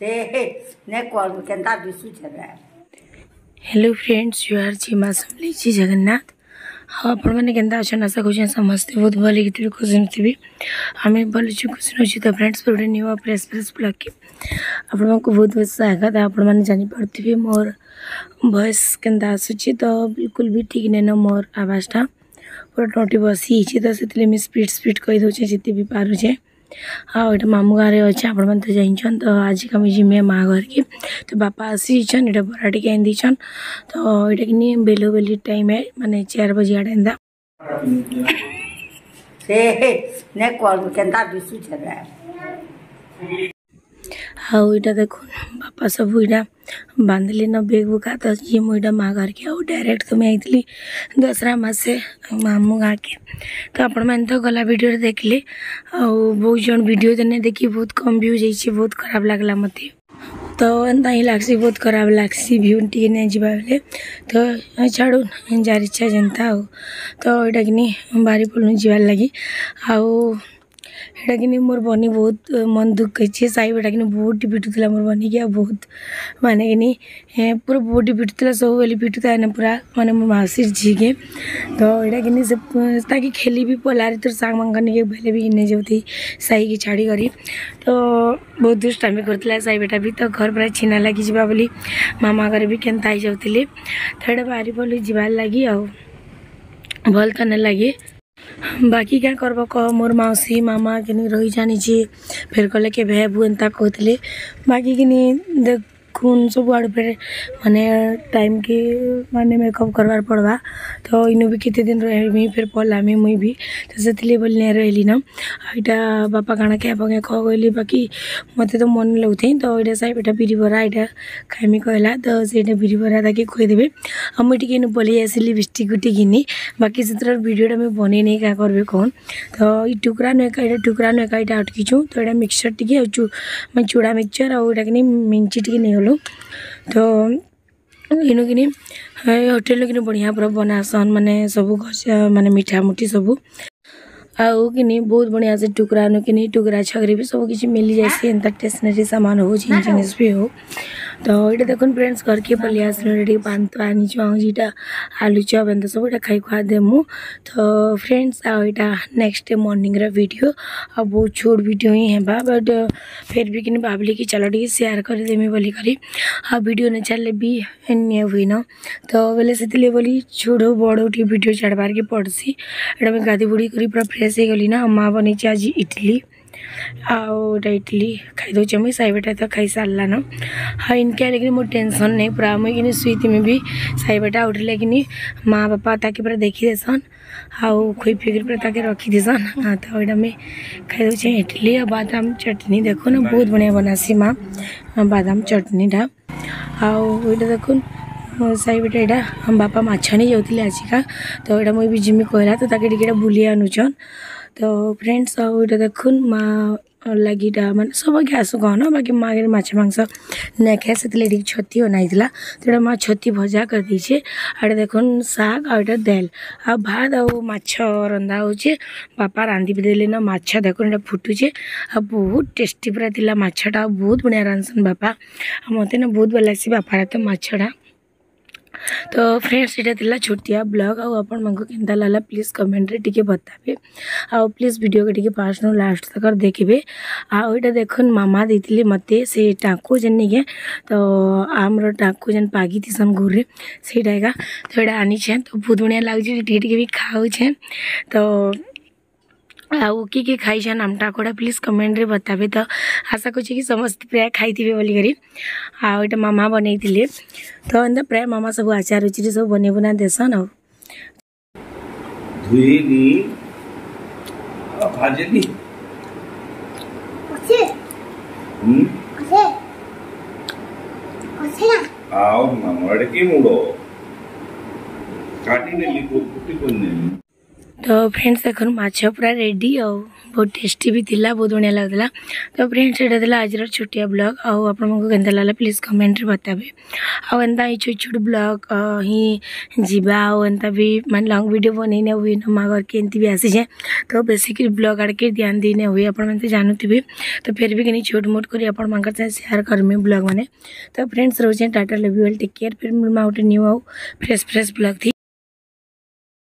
Hello friends, यू आर जी माँ समझी जगन्नाथ। हाँ आपण मैंने केन्ता अच्छा आशा कर समस्ते बहुत भल थी खुशी नुथी आम भल खुशी नौ। तो फ्रेंड्स गोटे न्यू फ्रेश फ्रेश ब्लॉग के आपण बहुत बहुत स्वागत। आपण मैंने जानीपे मोर वॉइस केन्ता आसूची, तो बिल्कुल भी ठीक नहीं न मोर आवाज़टा पूरा टोटी बसी तो से स्पीड स्पीड कहीदे जिते भी पारुचे। हाँ ये मामू गाँव में अच्छे आपण मैंने तो जाइन। तो आज कमी जिमे माँ घर की तो बापा आसीचन ये बरा टी आंदीचन। तो ये कि बेलो बेली टाइम है माने 4 बजे आड़े एंदा हाँ यहाँ देख बापा सब यहाँ बांधली न बेग बुका। तो ये मुझा माँ घर के डायरेक्ट तो मैं आई दसरा मसे मामू गाँ के। तो आपण मैंने तो गला वीडियो देख ली बहुत जन वीडियो देने देखी बहुत कम व्यू जाइए बहुत खराब लगला मत। तो एंता ही लगसी बहुत खराब लगसी व्यू टी नहीं जावा बेले। तो छाड़ू जार इच्छा जनता हो। तो यहाँ कि बाहरी पड़ू जीवार लगी आटा कि मोर बनी बहुत मन दुख अच्छे साई बेटा कि बहुत पिटुला मोर बनी कि बहुत माने कि पूरा बहुत पिटुला सब बेले पिटुता है पूरा माने मोर मासी झी के। तो यहाँ कि ताकि खेली भी पलारी तो सांग मांगने के बेले भी नहीं जाती साई की छाड़ी करी। तो बहुत दुष्टामी करता साई बेटा भी। तो घर पूरा छीना लगी जावा बोली मामा घर भी केन्ता ही जाऊली। तो ये बाहरी पड़ी जीवार लगी आ भल तो नहीं लगे। बाकी क्या करब कह मोर मौसी मामा कि रही जानी फिर कले के भेबू एंता कहते। बाकी कि देखुन सब आड़ पे माने टाइम की माने मेकअप करवार पड़वा। तो इनु भी कितने दिन रही फिर पलामी मुई भी तो से बोलने रही न यहाँ बापा काना क्या कह कहली। बाकी मत तो मन लगुथे। तो यहाँ साई बेटा बिरी बरा यहाँ खाइमी कहला। तो से बिरी बरा ताकि खुदेबे आ मुझे पलि आसली लिपस्टिक गुटी घिनी। बाकी से वीडियोटा मुझे बन नहीं क्या करबे कौन। तो ये टुकड़ा नुका यहाँ टुकड़ा नुका यहाँ अटकीचु। तो यहाँ मिक्सचर टी मैं चूड़ा मिक्सचर आटा कि मिंची टी नहीं गलु। तो इनु कि होटेल कि बढ़िया पूरा बनासन माने सब माने मीठा मुठी सब आउ कि बहुत बढ़िया से टुकड़ा नु कि टुकड़ा छगरी भी सब किसी मिल जाए एंता स्टेशनरी सामान हो जिनिस भी हो। तो ये देखो फ्रेंड्स घर के पलि आसटे पान तो आनी आईटा आलू चप एंता सब यहाँ खाई खुआ देमु। तो फ्रेंड्स यहाँ नेक्स्ट मॉर्निंग वीडियो आ बहुत छोट वीडियो ही है बट फिर भी कि भाविली कि चलो टी शेयर करदेमी बोली करी आ वीडियो नहीं चले भी हुई न। तो बोले से बोली छोड़ बड़ टी वीडियो छाड़बार के पड़सी। यहाँ मैं गाधी बुड़ी कर पूरा फ्रेश हो गली ना। माँ बनी आज इडली आटा इडली खाईदे मुझे साई बेटा तो खाई सारा न। हाँ इनके लेकिन मोर टेंशन नहीं पूरा मुझे कि सुईती में भी साई बेटा उठले कि माँ बापा ताकि पूरा देखी देसन आउ खुई फिक्र पूरा ताकि रखी देसन। हाँ तो यहाँ मैं खाईदे इडली और बादाम चटनी देखो ना बहुत बढ़िया बनासी माँ बादाम चटनीटा आउ यहाँ देखो साई बेटा यहाँ बापा माछ नहीं जाते आजिका। तो यहाँ मुझे भी जिमी कहला तो ताकि टिके बुली आनुचन। तो फ्रेंड्स यहाँ देखुन माँ लगी माने सब गैस कहना बाकी माँ के माछ मांस नहीं खाए से छती बनाई। तो यहाँ माँ छती भजा कर दीचे। आड़े देखुन साग आटा दाल आ भात आ माछ रंधा हो बापा रांधि भी देले ना माछ देखो यहाँ फुटुचे आ बहुत टेस्टी पूरा थिला माछटा बहुत बढ़िया रांधसन बापा मत ना बहुत भल लगे बापार तो माछटा। तो फ्रेंड्स यहाँ थी छोटिया ब्लॉग आपण मन को केन्ता लागला प्लीज कमेंट रे टिके बताबे आ प्लीज वीडियो के टिके फास्ट नु लास्ट तक देखिए। आटा देखुन मामा देती मते से टाँकू जेन के। तो आमर टाँकू जेन पागी थीसन घूरे से तो यहाँ आनी तो बहुत बढ़िया लगे टे भी खाऊ। तो आउ किए खाई आम टाकोड़ा प्लीज कमेंट रे बताबे। तो आशा करछी कि समस्त प्राय खाई बोली करी आटा मामा बनई। तो एंता प्राय मामा सब आचार उचार सब बने बुना देसन आ तो फ्रेंड्स देखो माछ पूरा रेडी आ बहुत टेस्टी भी थिला बहुत बढ़िया लगला। तो फ्रेंड्स एटा थिला आज छोटिया ब्लॉग आउ आपन को केनता लागला प्लीज कमेंट रे बताबे। आ एंता ही छोट छोट ब्लॉग ही जीवा आ एंता भी मान लॉन्ग वीडियो बनेने हुई न मगर केंती भी आसी जे तो बेसिकली ब्लॉग आड़ के ध्यान देने हुई आपन मन जानुथिबे। तो फिर भी कनी छोट मोट करी आपन मानकर से शेयर करमे ब्लॉग माने। तो फ्रेंड्स रोजे tata love you all take care फिर मिलमा उठे न्यू आउ फ्रेश ब्लॉग थी।